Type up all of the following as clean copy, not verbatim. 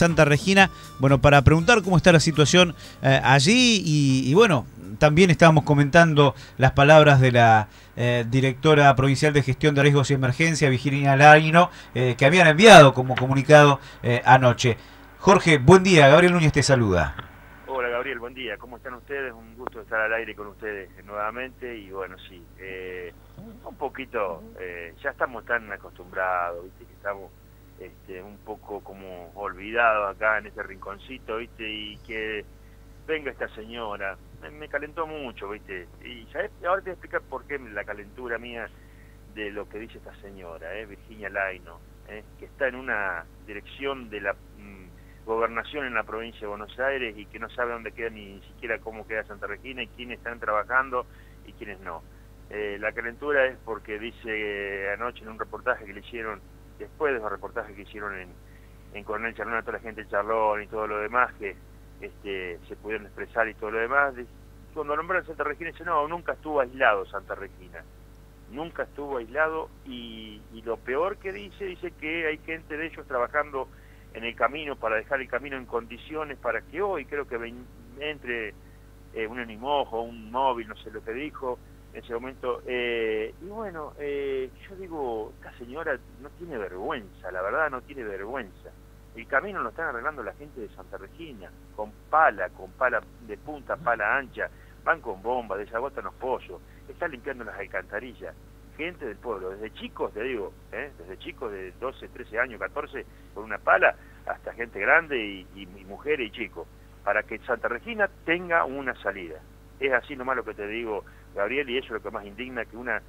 Santa Regina, bueno, para preguntar cómo está la situación allí y bueno, también estábamos comentando las palabras de la directora provincial de gestión de riesgos y emergencia, Virginia Laino, que habían enviado como comunicado anoche. Jorge, buen día, Gabriel Núñez te saluda. Hola Gabriel, buen día, ¿cómo están ustedes? Un gusto estar al aire con ustedes nuevamente y bueno, sí, un poquito, ya estamos tan acostumbrados, viste, que estamos un poco como olvidados acá en este rinconcito, viste, y que venga esta señora, me calentó mucho, viste, y ¿sabes? Ahora te voy a explicar por qué la calentura mía de lo que dice esta señora, Virginia Laino, que está en una dirección de la gobernación en la provincia de Buenos Aires y que no sabe dónde queda ni siquiera cómo queda Santa Regina y quiénes están trabajando y quiénes no. La calentura es porque dice anoche en un reportaje que le hicieron, después de los reportajes que hicieron en Coronel Charlón a toda la gente de Charlón y todo lo demás, que se pudieron expresar y todo lo demás, cuando nombraron Santa Regina dice, no, nunca estuvo aislado Santa Regina. Nunca estuvo aislado y lo peor que dice que hay gente de ellos trabajando en el camino para dejar el camino en condiciones para que hoy creo que entre un animojo, un móvil, no sé lo que dijo en ese momento, y bueno, yo digo, esta señora no tiene vergüenza, la verdad no tiene vergüenza. El camino lo están arreglando la gente de Santa Regina, con pala de punta, pala ancha, van con bombas, desagotan los pozos, están limpiando las alcantarillas, gente del pueblo, desde chicos, te digo, desde chicos de 12, 13 años, 14, con una pala, hasta gente grande y mujeres y chicos, para que Santa Regina tenga una salida. Es así nomás lo que te digo, Gabriel, y eso es lo que más indigna que una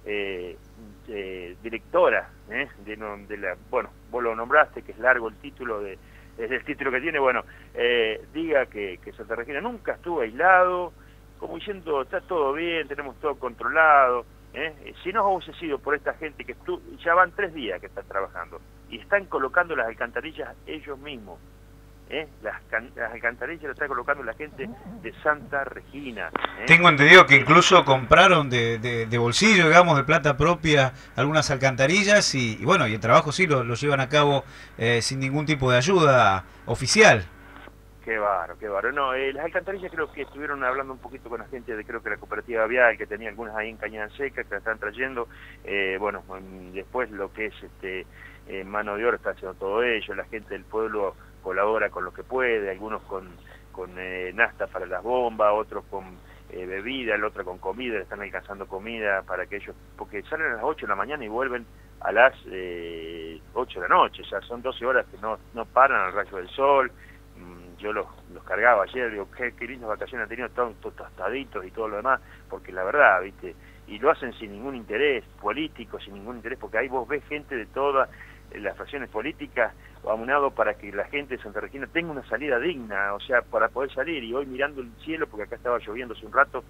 directora de la, bueno, vos lo nombraste, que es largo el título es el título que tiene, bueno, diga que Santa Regina nunca estuvo aislado, como diciendo, está todo bien, tenemos todo controlado. Si no hubiese sido por esta gente que ya van 3 días que están trabajando y están colocando las alcantarillas ellos mismos, las alcantarillas las está colocando la gente de Santa Regina. Tengo entendido que incluso compraron de bolsillo, digamos, de plata propia algunas alcantarillas y bueno, y el trabajo sí lo llevan a cabo sin ningún tipo de ayuda oficial. Qué bárbaro, qué bárbaro. No, las alcantarillas creo que estuvieron hablando un poquito con la gente de, creo que la cooperativa vial, que tenía algunas ahí en Cañada Seca, que la están trayendo. Bueno, después lo que es mano de obra está haciendo todo ello, la gente del pueblo colabora con lo que puede, algunos con nafta para las bombas, otros con bebida, el otro con comida, le están alcanzando comida para que ellos, porque salen a las 8 de la mañana y vuelven a las 8 de la noche, ya son 12 horas que no paran al rayo del sol. Yo los cargaba ayer, digo, qué lindas vacaciones han tenido, todos tostaditos y todo lo demás, porque la verdad, viste, y lo hacen sin ningún interés político, sin ningún interés, porque ahí vos ves gente de todas las fracciones políticas aunado para que la gente de Santa Regina tenga una salida digna, o sea, para poder salir, y hoy mirando el cielo, porque acá estaba lloviendo hace un rato,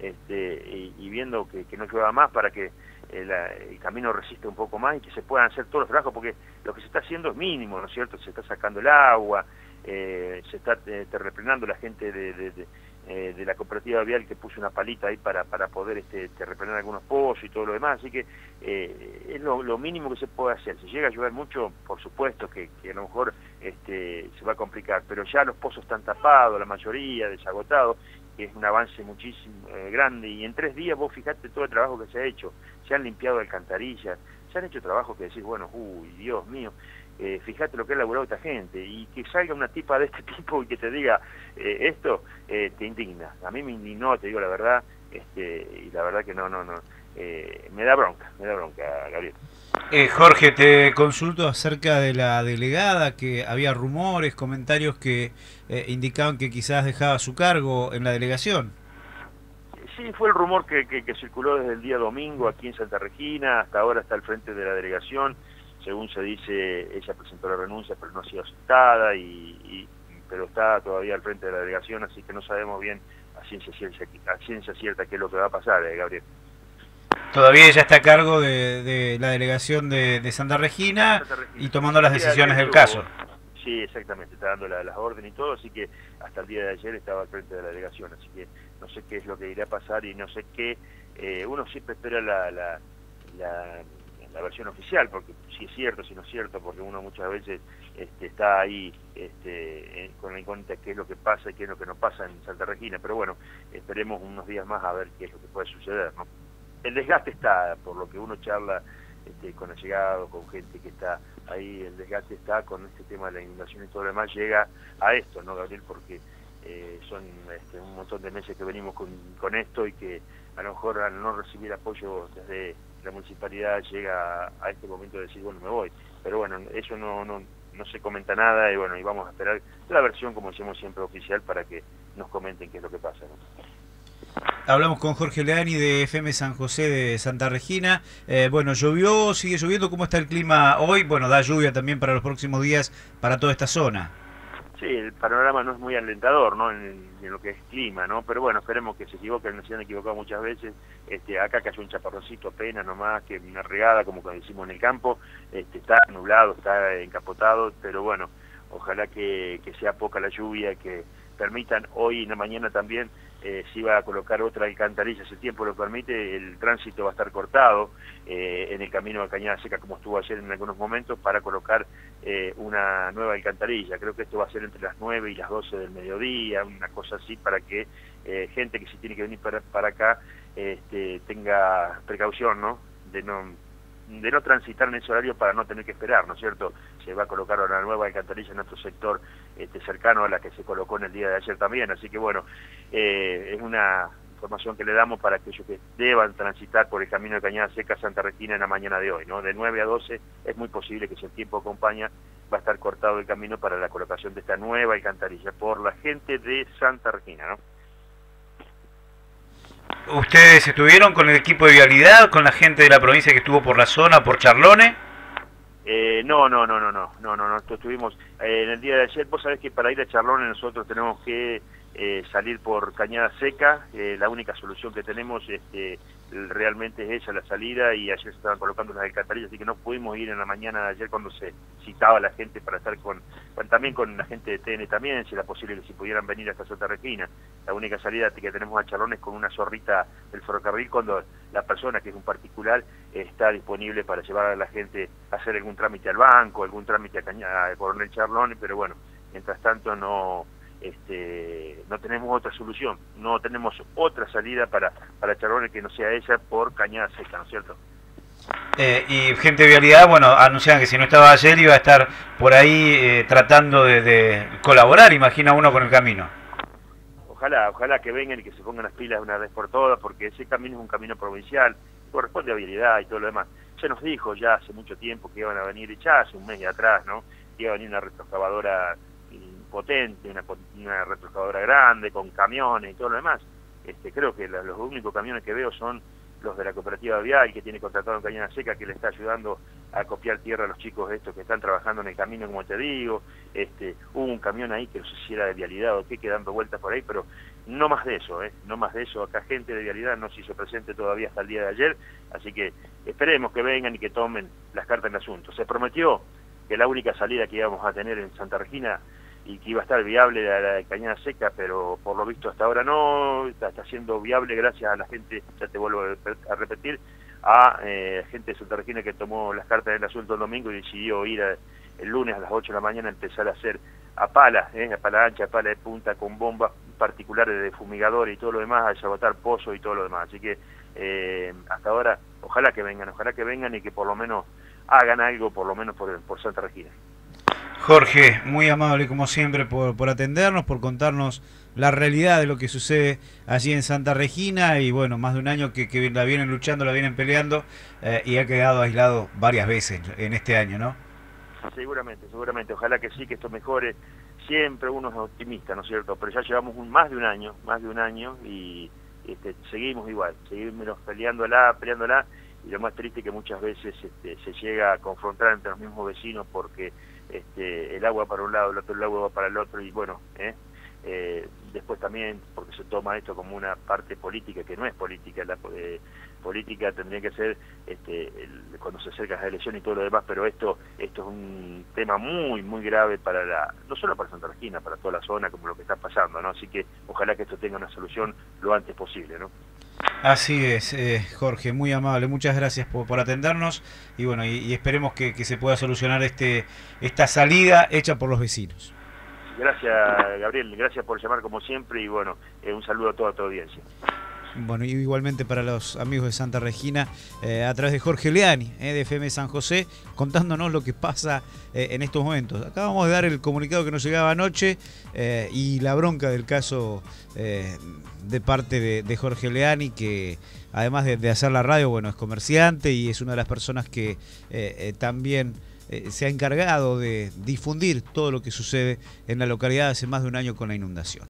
y viendo que no llueva más para que el camino resista un poco más y que se puedan hacer todos los trabajos, porque lo que se está haciendo es mínimo, ¿no es cierto? Se está sacando el agua, se está terreplenando la gente de la cooperativa vial que puso una palita ahí para poder terreplenar algunos pozos y todo lo demás, así que es lo mínimo que se puede hacer. Si llega a llover mucho, por supuesto que a lo mejor se va a complicar, pero ya los pozos están tapados, la mayoría desagotados, que es un avance muchísimo grande, y en 3 días vos fijate todo el trabajo que se ha hecho, se han limpiado alcantarillas, se han hecho trabajos que decís, bueno, uy, Dios mío, fíjate lo que ha laburado esta gente, y que salga una tipa de este tipo y que te diga esto, te indigna. A mí me indignó, te digo la verdad, y la verdad que no, me da bronca, Gabriel. Jorge, te consulto acerca de la delegada, que había rumores, comentarios que indicaban que quizás dejaba su cargo en la delegación. Sí, fue el rumor que circuló desde el día domingo aquí en Santa Regina, hasta ahora está al frente de la delegación. Según se dice, ella presentó la renuncia, pero no ha sido aceptada, pero está todavía al frente de la delegación, así que no sabemos bien a ciencia cierta qué es lo que va a pasar, Gabriel. Todavía ella está a cargo de la delegación de Santa Regina y tomando las decisiones del caso. Sí, exactamente, está dando las órdenes y todo, así que hasta el día de ayer estaba al frente de la delegación, así que no sé qué es lo que irá a pasar y no sé qué, uno siempre espera la versión oficial, porque si es cierto, si no es cierto, porque uno muchas veces está ahí con la incógnita qué es lo que pasa y qué es lo que no pasa en Santa Regina, pero bueno, esperemos unos días más a ver qué es lo que puede suceder, ¿no? El desgaste está, por lo que uno charla con allegados, con gente que está ahí, el desgaste está con este tema de la inundación y todo lo demás, llega a esto, ¿no, Gabriel? Porque son un montón de meses que venimos con esto y que a lo mejor al no recibir apoyo desde la municipalidad llega a este momento de decir, bueno, me voy. Pero bueno, eso no se comenta nada y bueno, y vamos a esperar la versión, como decimos siempre, oficial para que nos comenten qué es lo que pasa, ¿no? Hablamos con Jorge Leani de FM San José de Santa Regina. Bueno, llovió, sigue lloviendo. ¿Cómo está el clima hoy? Bueno, da lluvia también para los próximos días para toda esta zona. Sí, el panorama no es muy alentador, ¿no? En lo que es clima, ¿no? Pero bueno, esperemos que se equivoquen, se han equivocado muchas veces. Acá cayó un chaparroncito apenas nomás, que una regada, como cuando decimos en el campo. Está nublado, está encapotado, pero bueno, ojalá que sea poca la lluvia, que permitan hoy en la mañana también, si va a colocar otra alcantarilla, si el tiempo lo permite, el tránsito va a estar cortado en el camino a Cañada Seca, como estuvo ayer en algunos momentos, para colocar una nueva alcantarilla. Creo que esto va a ser entre las 9 y las 12 del mediodía, una cosa así, para que gente que si tiene que venir para acá tenga precaución, ¿no? De no transitar en ese horario para no tener que esperar, ¿no es cierto? Se va a colocar una nueva alcantarilla en otro sector cercano a la que se colocó en el día de ayer también, así que bueno, es una información que le damos para aquellos que deban transitar por el camino de Cañada Seca a Santa Regina en la mañana de hoy, ¿no? De 9 a 12 es muy posible que si el tiempo acompaña va a estar cortado el camino para la colocación de esta nueva alcantarilla por la gente de Santa Regina, ¿no? ¿Ustedes estuvieron con el equipo de vialidad, con la gente de la provincia que estuvo por la zona, por Charlones? No, estuvimos en el día de ayer. Vos sabés que para ir a Charlones nosotros tenemos que salir por Cañada Seca. La única solución que tenemos realmente es esa, la salida, y ayer se estaban colocando las alcantarillas, así que no pudimos ir en la mañana de ayer cuando se citaba a la gente para estar también con la gente de TN también, si era posible que si pudieran venir hasta Santa Regina. La única salida que tenemos a Charlones con una zorrita del ferrocarril, cuando la persona, que es un particular, está disponible para llevar a la gente a hacer algún trámite al banco, algún trámite a Coronel Charlones, pero bueno, mientras tanto no tenemos otra solución, no tenemos otra salida para Charlones que no sea ella por Cañada Seca, ¿no es cierto? Y gente de vialidad, bueno, anunciaban que si no estaba ayer iba a estar por ahí tratando de colaborar, imagina uno, con el camino. Ojalá que vengan y que se pongan las pilas de una vez por todas, porque ese camino es un camino provincial, corresponde a vialidad y todo lo demás. Se nos dijo ya hace mucho tiempo que iban a venir, ya hace un mes de atrás, ¿no? Que iba a venir una retroexcavadora potente, una retroexcavadora grande, con camiones y todo lo demás. Creo que los únicos camiones que veo son los de la cooperativa vial, que tiene contratado en Cañada Seca, que le está ayudando a copiar tierra a los chicos estos que están trabajando en el camino, como te digo. Hubo un camión ahí que no sé si era de vialidad o qué, que dando vueltas por ahí, pero no más de eso, no más de eso. Acá gente de vialidad no se hizo presente todavía hasta el día de ayer, así que esperemos que vengan y que tomen las cartas en el asunto. Se prometió que la única salida que íbamos a tener en Santa Regina y que iba a estar viable la de Cañada Seca, pero por lo visto hasta ahora no, está siendo viable gracias a la gente, ya te vuelvo a repetir, a gente de Santa Regina que tomó las cartas del asunto el domingo y decidió ir el lunes a las 8 de la mañana a empezar a hacer a pala ancha, a pala de punta, con bombas particulares de fumigadores y todo lo demás, a sabotar pozos y todo lo demás. Así que hasta ahora, ojalá que vengan y que por lo menos hagan algo, por lo menos por Santa Regina. Jorge, muy amable como siempre por atendernos, por contarnos la realidad de lo que sucede allí en Santa Regina, y bueno, más de un año que la vienen luchando, la vienen peleando, y ha quedado aislado varias veces en este año, ¿no? Seguramente, ojalá que sí, que esto mejore. Siempre uno es optimista, ¿no es cierto? Pero ya llevamos más de un año y seguimos igual, seguimos peleándola, y lo más triste es que muchas veces se llega a confrontar entre los mismos vecinos porque el agua para un lado, el agua va para el otro, y bueno, después también porque se toma esto como una parte política, que no es política. La política tendría que ser cuando se acerca la elección y todo lo demás, pero esto es un tema muy grave no solo para Santa Regina, para toda la zona, como lo que está pasando, ¿no? Así que ojalá que esto tenga una solución lo antes posible, ¿no? Así es, Jorge, muy amable, muchas gracias por atendernos y bueno, y esperemos que se pueda solucionar esta salida hecha por los vecinos. Gracias, Gabriel, gracias por llamar como siempre y bueno, un saludo a toda tu audiencia. Bueno, y igualmente para los amigos de Santa Regina, a través de Jorge Leani, de FM San José, contándonos lo que pasa en estos momentos. Acabamos de dar el comunicado que nos llegaba anoche y la bronca del caso de parte de Jorge Leani, que además de hacer la radio, bueno, es comerciante y es una de las personas que también se ha encargado de difundir todo lo que sucede en la localidad hace más de un año con la inundación.